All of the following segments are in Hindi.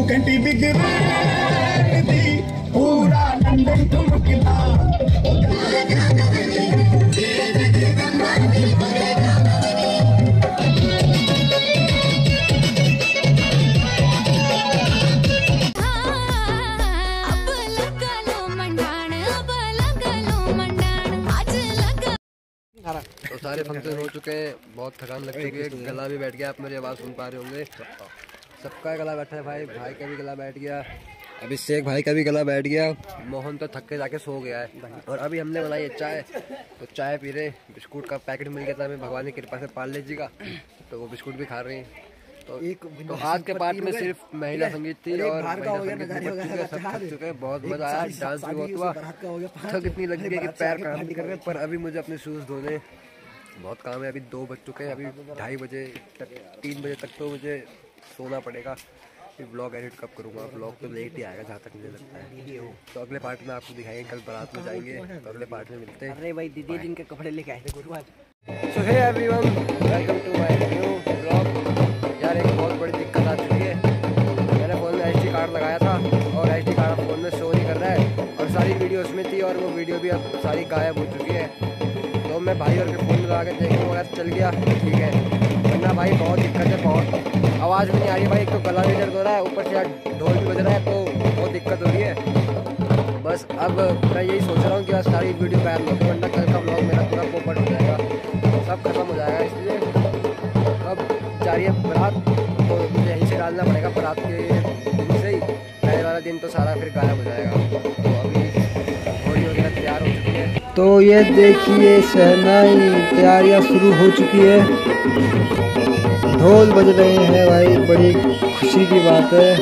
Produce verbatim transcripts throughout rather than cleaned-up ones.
घंटी बिगड़ दी पूरा लंदन ठुमकदा तो सारे फंक्शन हो चुके हैं, बहुत थकान लग चुकी है, गला भी बैठ गया। आप मेरी आवाज़ सुन पा रहे होंगे, सबका गला बैठा है। भाई भाई का भी गला बैठ गया, अभिषेक भाई का भी गला बैठ गया। मोहन तो थक के जाके सो गया है। और अभी हमने बनाई है चाय, तो चाय पी रहे। बिस्कुट का पैकेट मिल गया था हमें भगवान की कृपा से पार्ले जी का, तो वो बिस्कुट भी खा रहे हैं। तो, तो आज के पार्ट में सिर्फ महिला संगीत थी और महिला संगीत में सब थक चुके हैं। बहुत मजा आया, डांस भी बहुत हुआ। थक इतनी लग गई कि पैर काम नहीं कर रहे। पर अभी मुझे अपने शूज़ धोने बहुत काम है। अभी दो बज चुके हैं, अभी ढाई बजे तक तीन बजे तक तो मुझे सोना पड़ेगा। फिर ब्लॉग एडिट कब करूँगा? ब्लॉग तो लेट ही आएगा जहाँ तक मुझे लगता है। तो अगले पार्ट में आपको दिखाएंगे, कल बारात में जाएंगे तो अगले पार्ट में मिलते हैं। अरे भाई दीदी जिनके कपड़े लेके आए थे गुरुवार। So hey everyone, welcome to my new blog. यार एक बहुत बड़ी दिक्कत आ चुकी है। मैंने फ़ोन में एच डी कार्ड लगाया था और एच डी कार्ड फ़ोन में शो नहीं कर रहा है, और सारी वीडियो उसमें थी और वो वीडियो भी अब सारी गायब हो चुकी है। तो मैं भाई और के फ़ोन में लगा के देखूँगा, अगर चल गया ठीक है, वरना भाई बहुत दिक्कत है। बहुत आवाज़ भी नहीं आ रही है भाई, एक तो गला भी दर्द हो रहा है, ऊपर से यार ढोल भी बज रहा है, तो बहुत दिक्कत हो रही है। बस अब मैं यही सोच रहा हूँ कि आज सारी वीडियो गायब हो गई, वरना कल का ब्लॉग मेरा पूरा पोपट हो जाएगा, सब खत्म हो जाएगा। इसलिए अब जा रही है बारात, तो मुझे यहीं से डालना पड़ेगा। बारात के दिन से ही पहले वाला दिन तो सारा फिर गायब हो जाएगा। तो अभी घोड़ी वगैरह तैयार हो चुकी है। तो ये देखिए शहनाई तैयारियां शुरू हो चुकी है, ढोल बज रहे हैं भाई, बड़ी खुशी की बात है।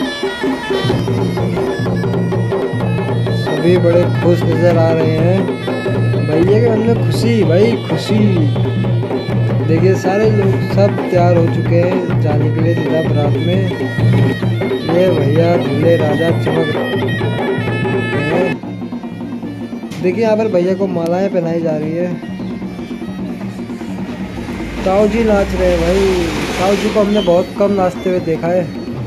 सभी बड़े खुश नज़र आ रहे हैं, भैया के मन में खुशी, भाई खुशी। देखिए सारे लोग सब तैयार हो चुके हैं जाने के लिए सीधा बारात में। ये भैया दूल्हे राजा चमक रहे हैं। देखिए यहाँ पर भैया को मालाएं पहनाई जा रही है। ताऊ जी नाच रहे हैं भाई, ताऊ जी को हमने बहुत कम नाचते हुए देखा है।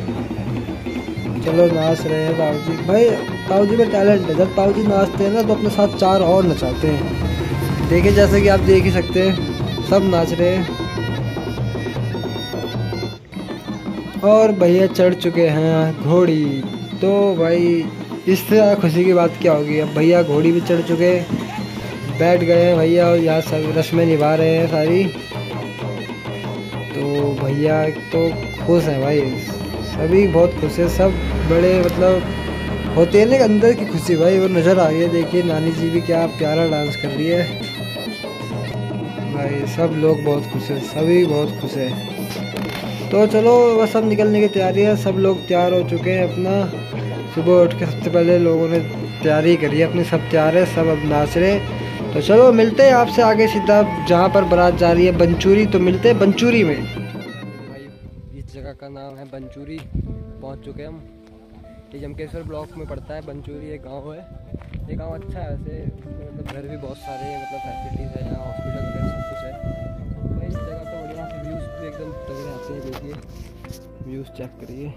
चलो नाच रहे हैं ताऊ जी। भाई ताऊ जी में टैलेंट है, जब ताऊ जी नाचते हैं ना तो अपने साथ चार और नचाते हैं। देखिए जैसे कि आप देख ही सकते हैं, सब नाच रहे हैं। और भैया चढ़ चुके हैं घोड़ी। तो भाई इससे खुशी की बात क्या होगी? अब भैया घोड़ी भी चढ़ चुके, बैठ गए हैं भैया और यहाँ सब रस्में निभा रहे हैं सारी। तो भैया तो खुश हैं भाई, सभी बहुत खुश है। सब बड़े मतलब होते हैं ना अंदर की खुशी, भाई वो नज़र आ रही है। देखिए नानी जी भी क्या प्यारा डांस कर रही है भाई, सब लोग बहुत खुश हैं, सभी बहुत खुश हैं। तो चलो बस सब निकलने की तैयारी है, सब लोग तैयार हो चुके हैं अपना। सुबह उठ के सबसे पहले लोगों ने तैयारी करी है अपनी, सब तैयार है, सब अब नाच रहे। तो चलो मिलते हैं आपसे आगे सीधा जहाँ पर बारात जा रही है बंचूरी। तो मिलते हैं बंचूरी में। भाई इस जगह का नाम है बंचूरी, पहुँच चुके हम। ये जमकेश्वर ब्लॉक में पड़ता है बंचूरी, एक गाँव है। ये गाँव अच्छा है वैसे, मतलब घर भी बहुत सारे हैं, मतलब फैसिलिटीज़ है यहाँ, हॉस्पिटल वगैरह सब कुछ है। तो इस जगह तो बढ़िया से व्यूज़ भी एकदम तगड़े आते हैं। देखिए व्यूज़ चेक करिए,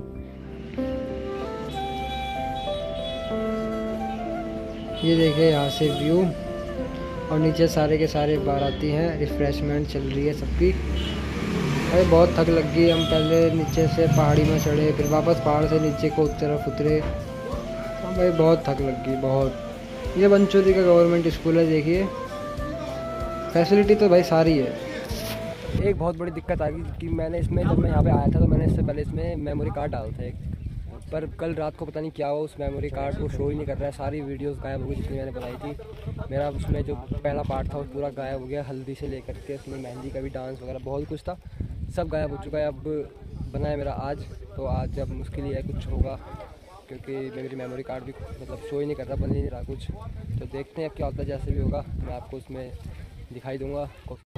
ये देखिए यहाँ से व्यू, और नीचे सारे के सारे बाराती हैं, रिफ्रेशमेंट चल रही है सबकी। अरे बहुत थक लग गई, हम पहले नीचे से पहाड़ी में चढ़े, फिर वापस पहाड़ से नीचे को तरफ उतरे। हाँ भाई बहुत थक लग गई बहुत। ये बंचूरी का गवर्नमेंट स्कूल है, देखिए फैसिलिटी तो भाई सारी है। एक बहुत बड़ी दिक्कत आ गई कि मैंने इसमें, जब मैं यहाँ पे आया था तो मैंने इससे पहले इसमें मेमोरी कार्ड डाला था एक, पर कल रात को पता नहीं क्या हुआ, उस मेमोरी कार्ड को शो ही नहीं कर रहा है। सारी वीडियोस गायब हो गई जितनी मैंने बनाई थी। मेरा उसमें जो पहला पार्ट था वो पूरा गायब हो गया, हल्दी से लेकर के उसमें मेहंदी का भी डांस वगैरह बहुत कुछ था, सब गायब हो चुका है। अब बना है मेरा आज, तो आज अब मुश्किल ही है कुछ होगा, क्योंकि मेरी मेमोरी कार्ड भी मतलब शो ही नहीं कर रहा, बन ही नहीं रहा कुछ। तो देखते हैं अब क्या होता है, जैसे भी होगा मैं आपको उसमें दिखाई दूँगा।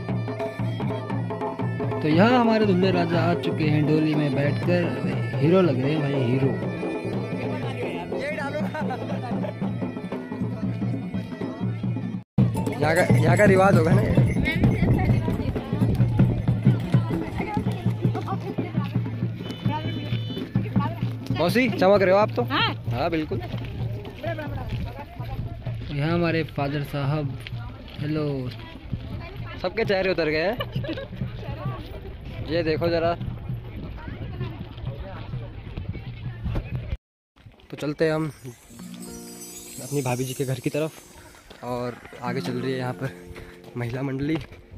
तो यहाँ हमारे दूल्हे राजा आ चुके हैं डोली में बैठकर, हीरो लग रहे हैं भाई, हीरो। यहाँ का यहाँ का रिवाज होगा ना। मौसी चमक रहे हो आप तो। हाँ बिल्कुल। यहाँ हमारे फादर साहब, हेलो। सबके चेहरे उतर गए हैं। ये देखो जरा। तो चलते हैं हम अपनी भाभी जी के घर की तरफ, और आगे चल रही है यहाँ पर महिला मंडली।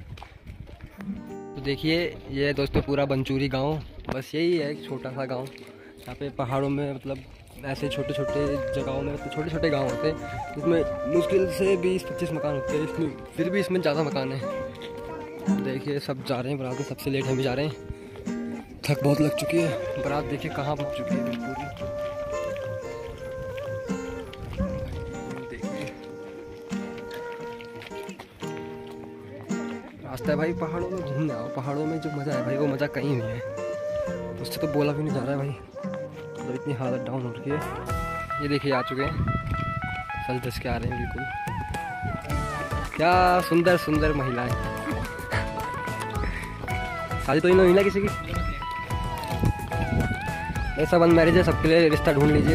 तो देखिए ये दोस्तों पूरा बंचूरी गांव, बस यही है एक छोटा सा गांव। यहाँ पे पहाड़ों में मतलब ऐसे छोटे छोटे जगहों में तो छोटे छोटे गांव होते हैं, जिसमें मुश्किल से बीस पच्चीस मकान होते हैं, इसमें फिर भी इसमें ज़्यादा मकान है। देखिए सब जा रहे हैं बारात में, सबसे लेट हम भी जा रहे हैं। थक बहुत लग चुकी है। बारात देखिए कहाँ पहुँच चुकी है पूरी। रास्ता है भाई पहाड़ों में, घूमने आओ। पहाड़ों में जो मज़ा है भाई वो मज़ा कहीं नहीं है, उससे तो बोला भी नहीं जा रहा है भाई। मतलब इतनी हालत डाउन हो रही है। ये देखिए आ चुके हैं, सल दस के आ रहे हैं बिल्कुल। क्या सुंदर सुंदर महिलाएं। शादी तो ही नहीं हुई ना किसी की। ऐसा वन मैरिज है, सबके लिए रिश्ता ढूंढ लीजिए।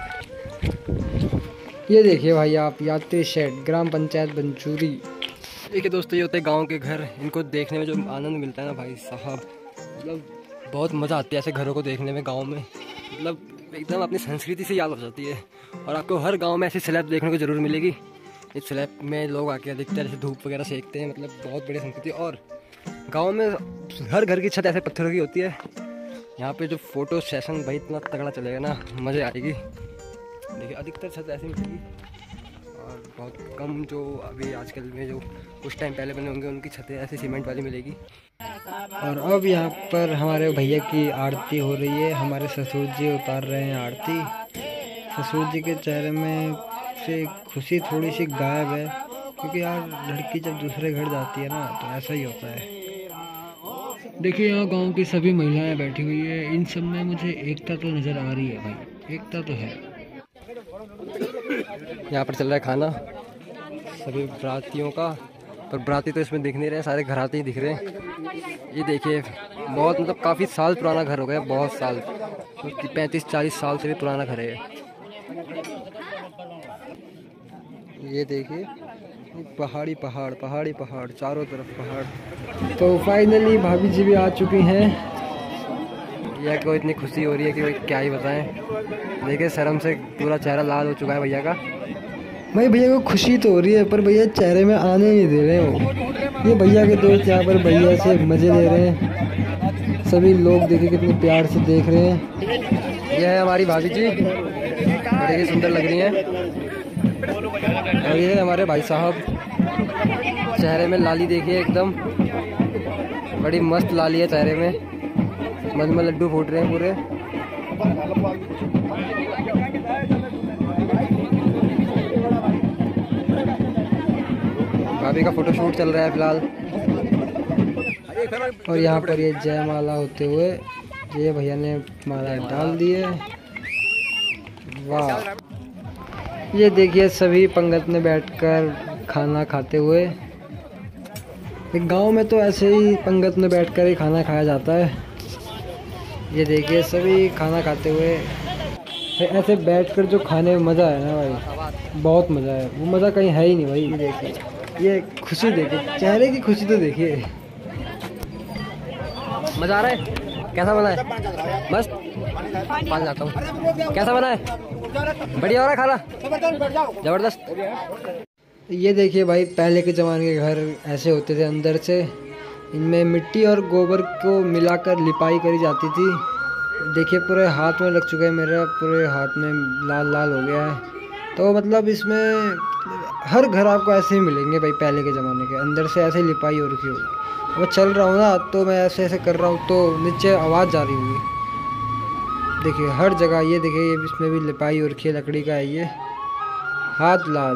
ये देखिए भाई आप, यात्री शेड, ग्राम पंचायत बंचूरी। देखिए दोस्तों ये होते हैं गाँव के घर। इनको देखने में जो आनंद मिलता है ना भाई साहब, मतलब बहुत मज़ा आती है ऐसे घरों को देखने में गाँव में। मतलब एकदम अपनी संस्कृति से याद हो जाती है। और आपको हर गांव में ऐसी स्लैब देखने को ज़रूर मिलेगी। इस स्लैब में लोग आके अधिकतर ऐसे धूप वगैरह सेकते हैं। मतलब बहुत बड़ी संस्कृति। और गांव में हर घर की छत ऐसे पत्थरों की होती है। यहाँ पे जो फोटो सेशन भाई इतना तगड़ा चलेगा ना, मज़े आएगी। देखिए अधिकतर छत ऐसी मिलेगी, और बहुत कम जो अभी आजकल में जो कुछ टाइम पहले बने होंगे उनकी छतें ऐसी सीमेंट वाली मिलेगी। और अब यहाँ पर हमारे भैया की आरती हो रही है। हमारे ससुर जी उतार रहे हैं आरती। ससुर जी के चेहरे में से खुशी थोड़ी सी गायब है, क्योंकि यार लड़की जब दूसरे घर जाती है ना तो ऐसा ही होता है। देखिए यहाँ गांव की सभी महिलाएं बैठी हुई है। इन सब में मुझे एकता तो नज़र आ रही है भाई, एकता तो है। यहाँ पर चल रहा है खाना सभी बरातियों का, पर बराती तो इसमें दिख नहीं रहे, सारे घराते ही दिख रहे हैं। ये देखिए बहुत मतलब काफ़ी साल पुराना घर हो गया, बहुत साल, पैंतीस चालीस साल से भी पुराना घर है। ये देखिए पहाड़ी पहाड़ पहाड़ी पहाड़, चारों तरफ पहाड़। तो फाइनली भाभी जी भी आ चुकी हैं। भैया को इतनी खुशी हो रही है कि भाई क्या ही बताएं। देखिए शर्म से पूरा चेहरा लाल हो चुका है भैया का। भाई भैया को खुशी तो हो रही है, पर भैया चेहरे में आने नहीं दे रहे हो। ये भैया के दोस्त यहाँ पर भैया से मज़े ले रहे हैं। सभी लोग देखिए कितने प्यार से देख रहे हैं। यह है हमारी भाभी जी, बड़ी ही सुंदर लग रही हैं। और ये है हमारे भाई साहब, चेहरे में लाली देखिए एकदम बड़ी मस्त लाली है चेहरे में। मन में लड्डू फूट रहे हैं पूरे। भाभी का फोटोशूट चल रहा है फिलहाल। और यहाँ पर ये जयमाला होते हुए ये भैया ने माला डाल दी है। वाह। ये देखिए सभी पंगत में बैठकर खाना खाते हुए। गांव में तो ऐसे ही पंगत में बैठकर ही खाना खाया जाता है। ये देखिए सभी खाना खाते हुए। ऐसे बैठकर जो खाने में मज़ा है ना भाई, बहुत मज़ा है। वो मज़ा कहीं है ही नहीं भाई। ये देखिए ये खुशी देखिए, चेहरे की खुशी तो देखिए। मज़ा आ रहा है? कैसा बना है? मस्त। पान जाता हूँ। कैसा बना है? बढ़िया हो रहा है खाना? जबरदस्त। ये देखिए भाई पहले के ज़माने के घर ऐसे होते थे अंदर से। इनमें मिट्टी और गोबर को मिलाकर लिपाई करी जाती थी। देखिए पूरे हाथ में लग चुका है, मेरा पूरे हाथ में लाल लाल हो गया है। तो मतलब इसमें हर घर आपको ऐसे ही मिलेंगे भाई, पहले के ज़माने के अंदर से ऐसे ही लिपाई हो रखी होगी। अब चल रहा हूँ ना तो मैं ऐसे ऐसे कर रहा हूँ तो नीचे आवाज़ जा रही होगी। देखिए हर जगह ये देखिए, ये इसमें भी लिपाई हो रखी है, लकड़ी का है ये। हाथ लाल।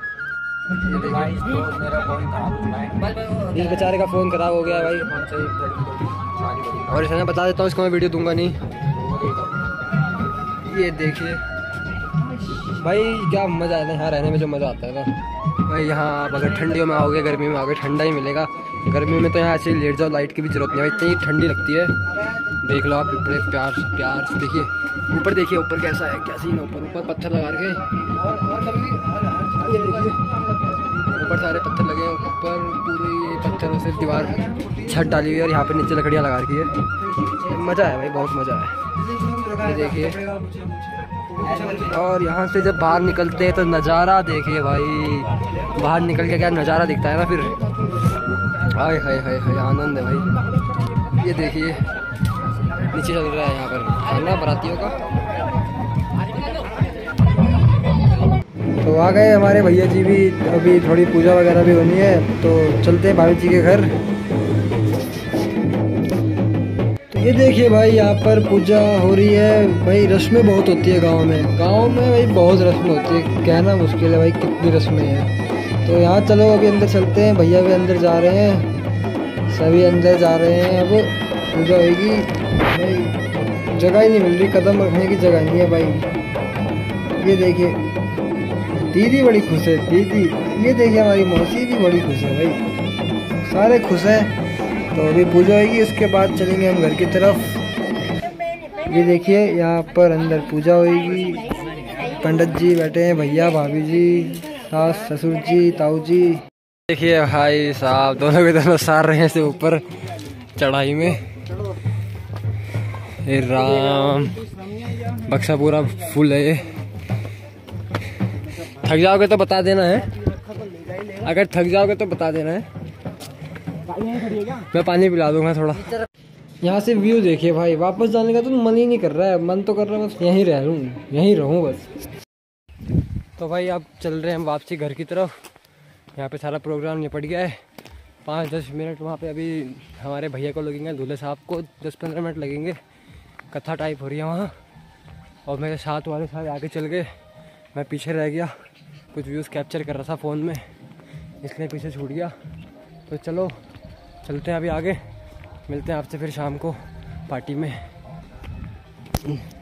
इस बेचारे का फ़ोन खराब हो गया है भाई, और इसमें बता देता हूँ इसको मैं वीडियो दूंगा नहीं। ये देखिए भाई क्या मज़ा आता है यहाँ रहने में, जो मज़ा आता है ना भाई। यहाँ आप अगर ठंडियों में आओगे, गर्मी में आओगे, ठंडा ही मिलेगा। गर्मी में तो यहाँ ऐसे ही लेट जाओ, लाइट की भी जरूरत नहीं है, इतनी ठंडी लगती है। देख लो आप बड़े प्यार प्यार से देखिए ऊपर, देखिए ऊपर कैसा है, क्या सीन है ऊपर। ऊपर पत्थर लगा के, ऊपर सारे पत्थर लगे हैं, ऊपर पूरी ये पत्थरों से दीवार छत डाली हुई है और यहाँ पे नीचे लकड़ियाँ लगा रखी है। मज़ा है भाई, बहुत मज़ा है। ये देखिए, और यहाँ से जब बाहर निकलते हैं तो नज़ारा देखिए भाई, बाहर निकल के क्या नज़ारा दिखता है ना फिर, हाय हाय हाय हाय आनंद है भाई। ये देखिए नीचे चल रहा है यहाँ पर खाना बारातियों का। तो आ गए हमारे भैया जी भी, अभी थोड़ी पूजा वगैरह भी होनी है तो चलते हैं भाभी जी के घर। तो ये देखिए भाई यहाँ पर पूजा हो रही है भाई। रस्में बहुत होती है गांव में, गांव में भाई बहुत रस्में होती है, कहना मुश्किल है भाई कितनी रस्में हैं। तो यहाँ चलो अभी अंदर चलते हैं, भैया भी अंदर जा रहे हैं, सभी अंदर जा रहे हैं। अब पूजा होगी भाई, जगह ही नहीं मिल रही, कदम रखने की जगह नहीं है भाई। ये देखिए दीदी बड़ी खुश है, दीदी। ये देखिए हमारी मौसी भी बड़ी खुश है भाई, सारे खुश हैं। तो अभी पूजा होगी, उसके बाद चलेंगे हम घर की तरफ। ये देखिए यहाँ पर अंदर पूजा होगी, पंडित जी बैठे हैं, भैया भाभी जी, सास ससुर जी, ताऊ जी। देखिए भाई साहब दोनों के दोनों सार रहे हैं से ऊपर चढ़ाई में। हे राम, बक्सा पूरा फुल है। ये थक जाओगे तो बता देना है, अगर थक जाओगे तो बता देना है, मैं पानी पिला दूंगा थोड़ा। यहाँ से व्यू देखिए भाई, वापस जाने का तो मन ही नहीं कर रहा है, मन तो कर रहा है बस यहीं रह लूँ, यहीं रहूँ बस। तो भाई अब चल रहे हैं हम वापसी घर की तरफ। यहाँ पे सारा प्रोग्राम निपट गया है, पाँच दस मिनट वहाँ पे अभी हमारे भैया को लगेंगे, दूल्हे साहब को दस पंद्रह मिनट लगेंगे। कथा टाइप हो रही है वहाँ, और मेरे साथ वाले साथ आगे चल गए, मैं पीछे रह गया। कुछ व्यूज़ कैप्चर कर रहा था फ़ोन में, इसलिए पीछे छूट गया। तो चलो चलते हैं अभी आगे, मिलते हैं आपसे फिर शाम को पार्टी में।